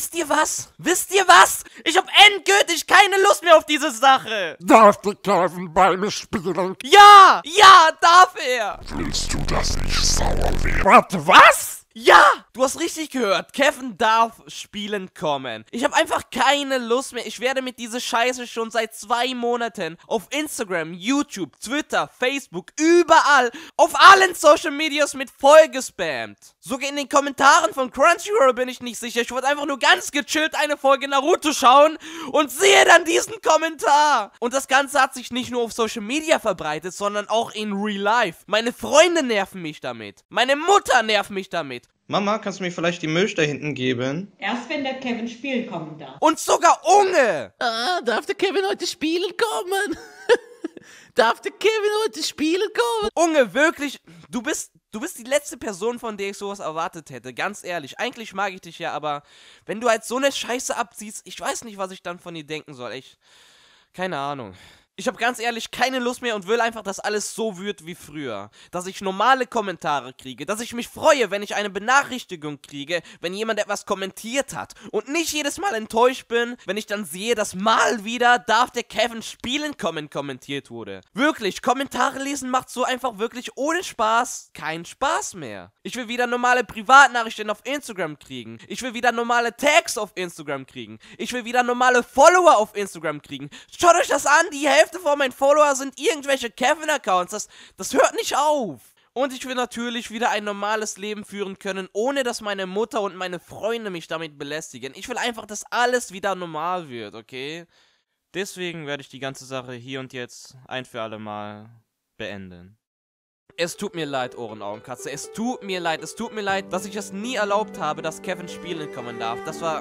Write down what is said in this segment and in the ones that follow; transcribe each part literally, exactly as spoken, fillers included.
wisst ihr was? Wisst ihr was? Ich hab endgültig keine Lust mehr auf diese Sache. Darf der Kevin bei mir spielen? Ja, ja, darf er. Willst du, dass ich sauer werde? Warte, was? Ja, du hast richtig gehört. Kevin darf spielen kommen. Ich habe einfach keine Lust mehr. Ich werde mit dieser Scheiße schon seit zwei Monaten auf Instagram, YouTube, Twitter, Facebook, überall, auf allen Social Medias mit voll gespammt. Sogar in den Kommentaren von Crunchyroll bin ich nicht sicher. Ich wollte einfach nur ganz gechillt eine Folge Naruto schauen und sehe dann diesen Kommentar. Und das Ganze hat sich nicht nur auf Social Media verbreitet, sondern auch in Real Life. Meine Freunde nerven mich damit. Meine Mutter nervt mich damit. Mama, kannst du mir vielleicht die Milch da hinten geben? Erst wenn der Kevin spielen kommen darf. Und sogar Unge! Ah, darf der Kevin heute spielen kommen? Darf der Kevin heute spielen kommen? Unge, wirklich, du bist, du bist die letzte Person, von der ich sowas erwartet hätte. Ganz ehrlich, eigentlich mag ich dich ja, aber wenn du halt so eine Scheiße abziehst, ich weiß nicht, was ich dann von dir denken soll. Ich, keine Ahnung. Ich habe ganz ehrlich keine Lust mehr und will einfach, dass alles so wird wie früher. Dass ich normale Kommentare kriege, dass ich mich freue, wenn ich eine Benachrichtigung kriege, wenn jemand etwas kommentiert hat. Und nicht jedes Mal enttäuscht bin, wenn ich dann sehe, dass mal wieder darf der Kevin spielen kommen kommentiert wurde. Wirklich, Kommentare lesen macht so einfach wirklich ohne Spaß keinen Spaß mehr. Ich will wieder normale Privatnachrichten auf Instagram kriegen. Ich will wieder normale Tags auf Instagram kriegen. Ich will wieder normale Follower auf Instagram kriegen. Schaut euch das an, die Hälfte von meinen Follower sind irgendwelche Kevin-Accounts. Das, das hört nicht auf. Und ich will natürlich wieder ein normales Leben führen können, ohne dass meine Mutter und meine Freunde mich damit belästigen. Ich will einfach, dass alles wieder normal wird, okay? Deswegen werde ich die ganze Sache hier und jetzt ein für alle Mal beenden. Es tut mir leid, Ohrenaugenkatze. Es tut mir leid. Es tut mir leid, dass ich es nie erlaubt habe, dass Kevin spielen kommen darf. Das war...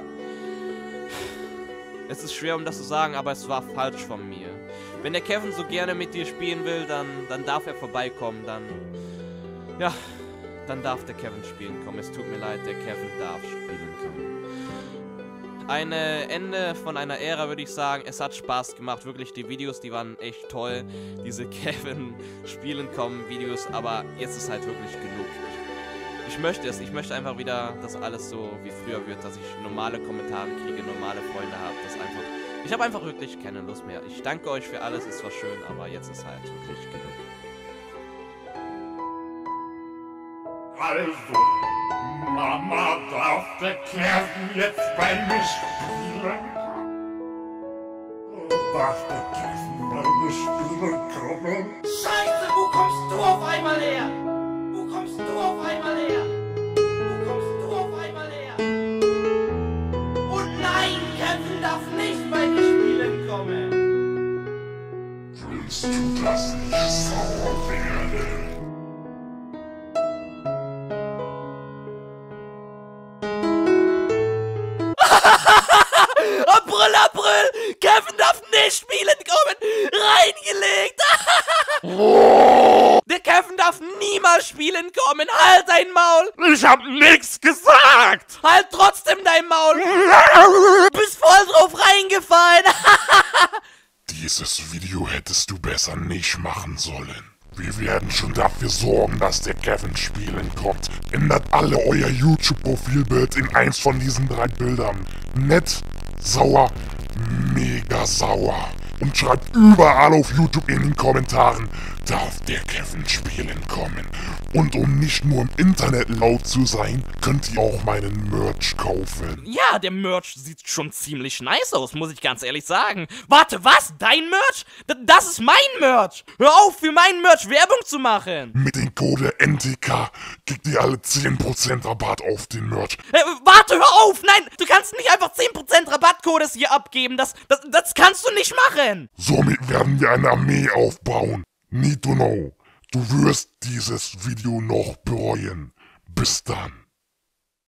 Es ist schwer, um das zu sagen, aber es war falsch von mir. Wenn der Kevin so gerne mit dir spielen will, dann, dann darf er vorbeikommen, dann... Ja, dann darf der Kevin spielen kommen. Es tut mir leid, der Kevin darf spielen kommen. Ein Ende von einer Ära, würde ich sagen. Es hat Spaß gemacht, wirklich. Die Videos, die waren echt toll. Diese Kevin spielen kommen Videos, aber jetzt ist halt wirklich genug. Ich möchte es, ich möchte einfach wieder, dass alles so wie früher wird, dass ich normale Kommentare kriege, normale Freunde habe, das einfach... Ich habe einfach wirklich keine Lust mehr. Ich danke euch für alles, es war schön, aber jetzt ist halt wirklich genug. Also, Mama, darf der Kevin jetzt bei mir spielen? Darf der Kevin bei mir spielen kommen? Scheiße, wo kommst du auf einmal her? Wo kommst du auf einmal her? Wo kommst du auf einmal her? Und nein, Kevin darf nicht bei mir spielen kommen. Willst du, dass ich sauer werde? April, April! Kevin darf nicht spielen kommen! Reingelegt! Der Kevin darf niemals spielen kommen! Halt dein Maul! Ich hab nix gesagt! Halt trotzdem dein Maul! Du bist voll drauf reingefallen! Dieses Video hättest du besser nicht machen sollen. Wir werden schon dafür sorgen, dass der Kevin spielen kommt. Ändert alle euer YouTube-Profilbild in eins von diesen drei Bildern. Nett, sauer, mega sauer. Und schreibt überall auf YouTube in den Kommentaren, darf der Kevin spielen kommen. Und um nicht nur im Internet laut zu sein, könnt ihr auch meinen Merch kaufen. Ja, der Merch sieht schon ziemlich nice aus, muss ich ganz ehrlich sagen. Warte, was? Dein Merch? D das ist mein Merch! Hör auf, für meinen Merch Werbung zu machen! Mit dem Code N T K kriegt ihr alle zehn Prozent Rabatt auf den Merch. Äh, warte, hör auf! Nein, du kannst nicht einfach zehn Prozent Rabattcodes hier abgeben. Das, das, das kannst du nicht machen! Somit werden wir eine Armee aufbauen. Need to know. Du wirst dieses Video noch bereuen. Bis dann.